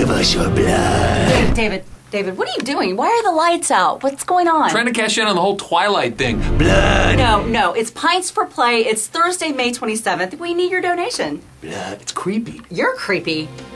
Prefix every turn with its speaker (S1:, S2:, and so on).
S1: Give us your blood.
S2: David, what are you doing? Why are the lights out? What's going on?
S3: Trying to cash in on the whole Twilight thing.
S1: Blood.
S2: No, it's Pints for Play. It's Thursday, May 27th. We need your donation.
S1: Blood. It's creepy.
S2: You're creepy.